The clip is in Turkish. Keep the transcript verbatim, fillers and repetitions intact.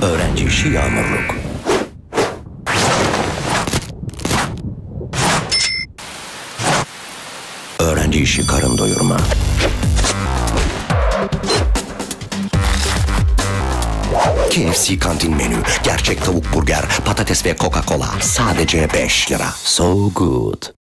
Öğrenci işi yağmurluk. Öğrenci işi karın doyurma. K F C kantin menü. Gerçek tavuk burger, patates ve Coca-Cola. Sadece beş lira. So good.